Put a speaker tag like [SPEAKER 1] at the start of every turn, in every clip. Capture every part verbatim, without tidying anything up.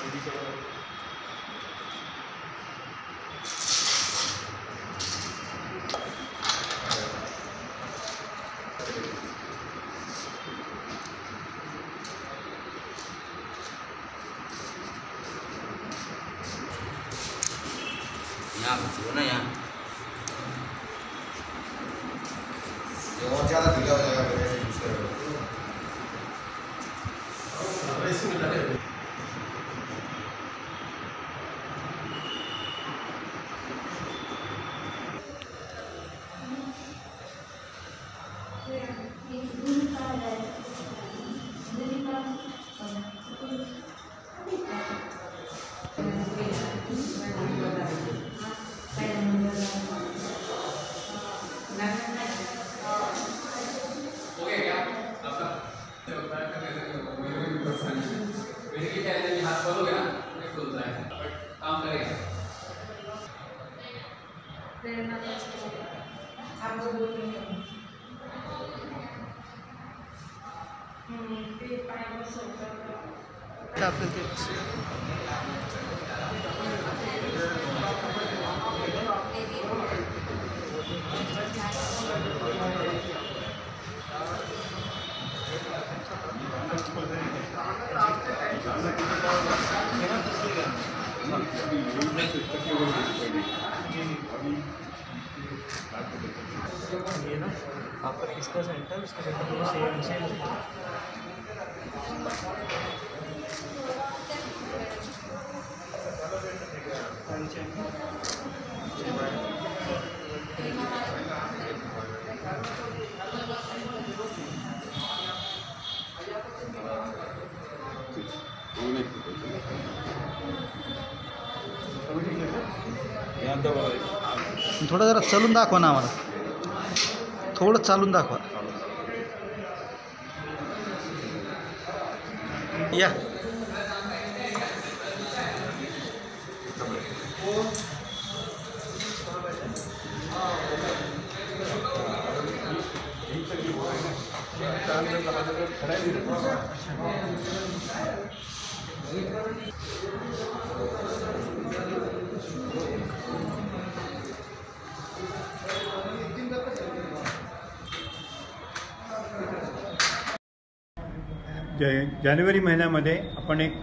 [SPEAKER 1] यहाँ ना यहाँ
[SPEAKER 2] और ज़्यादा ढीला हो जाएगा अगर ऐसे यूज़ करोगे तो।
[SPEAKER 3] ये ना आपका किसका सेंटर इसका सेंटर सेम सेम
[SPEAKER 4] थोडं जरा चालून दाखवा ना आम्हाला, थोडं चालून दाखवा या.
[SPEAKER 5] जानेवारी महिन्यामध्ये आपण एक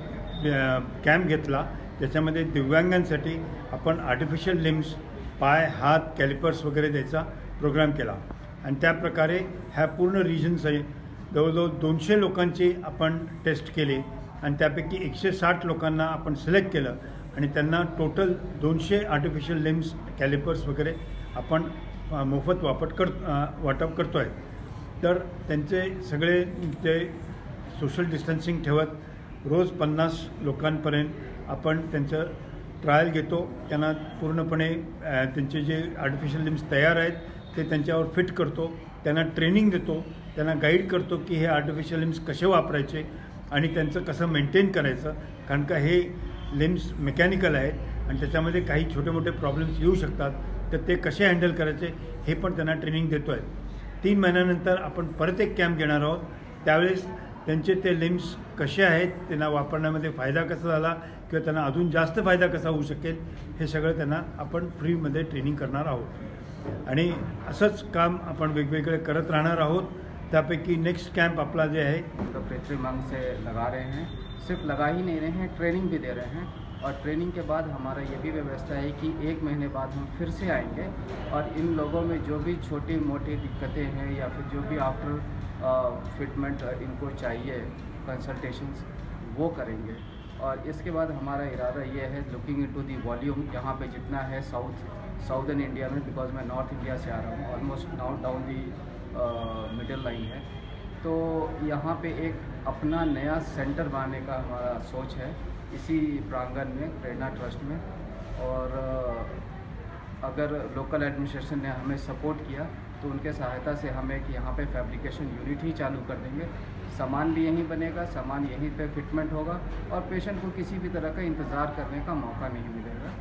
[SPEAKER 5] कॅम्प घेतला, त्याच्यामध्ये दिव्यांगांसाठी आपण आर्टिफिशियल लिम्स, पाय, हात, कॅलिपर्स वगैरे द्यायचा प्रोग्राम केला. आणि त्याप्रकारे ह्या पूर्ण रिजन्स आहे जवळजवळ दोनशे लोकांची आपण टेस्ट केली आणि त्यापैकी एकशे साठ लोकांना आपण सिलेक्ट केलं आणि त्यांना टोटल दोनशे आर्टिफिशियल लिम्स, कॅलिपर्स वगैरे आपण मोफत वापट कर वाटप करतो आहे. तर त्यांचे सगळे ते सोशल डिस्टन्सिंग ठेवत रोज पन्नास लोकांपर्यंत आपण त्यांचं ट्रायल घेतो. त्यांना पूर्णपणे त्यांचे जे आर्टिफिशियल लिम्स तयार आहेत ते त्यांच्यावर फिट करतो, त्यांना ट्रेनिंग देतो, त्यांना गाईड करतो की हे आर्टिफिशियल लिम्स कसे वापरायचे आणि त्यांचं कसं मेंटेन करायचं. कारण का हे लिम्स मेकॅनिकल आहेत आणि त्याच्यामध्ये काही छोटे मोठे प्रॉब्लेम्स येऊ शकतात, तर ते कसे हँडल करायचे हे पण त्यांना ट्रेनिंग देतो आहे. तीन महिन्यानंतर आपण परत एक कॅम्प घेणार आहोत. त्यावेळेस त्यांचे ते लिम्स कसे आहेत, त्यांना वापरण्यामध्ये फायदा कसा झाला किंवा त्यांना अजून जास्त फायदा कसा होऊ शकेल हे सगळं त्यांना आपण फ्रीमध्ये ट्रेनिंग करणार आहोत. आणि असंच काम आपण वेगवेगळे करत राहणार आहोत. त्यापैकी नेक्स्ट कॅम्प आपला जे आहे
[SPEAKER 6] तो पृथ्वी मंग से लगा रहे हैं, सिर्फ लगा ही नहीं रहे हैं, ट्रेनिंग भी दे रहे हैं. और ट्रेनिंग के बाद हमारा ये भी व्यवस्था है कि एक महीने बाद हम फिर से आएंगे और इन लोगों में जो भी छोटी मोटी दिक्कतें हैं या फिर जो भी आफ्टर फिटमेंट इनको चाहिए कंसल्टेशंस वो करेंगे. और इसके बाद हमारा इरादा ये है लुकिंग इनटू दी वॉल्यूम, यहाँ पे जितना है साउथ साउदर्न इंडिया में, बिकॉज मैं नॉर्थ इंडिया से आ रहा हूँ, almost now down the middle line है, तो यहाँ पे एक अपना नया सेंटर बनाने का हमारा सोच है इसी प्रांगण में, प्रेरणा ट्रस्ट में. और अगर लोकल एडमिनिस्ट्रेशन ने हमें सपोर्ट किया तो उनके सहायता से हम एक यहाँ पे फैब्रिकेशन यूनिट ही चालू कर देंगे. सामान भी यहीं बनेगा, सामान यहीं पे फिटमेंट होगा और पेशेंट को किसी भी तरह का इंतज़ार करने का मौका नहीं मिलेगा.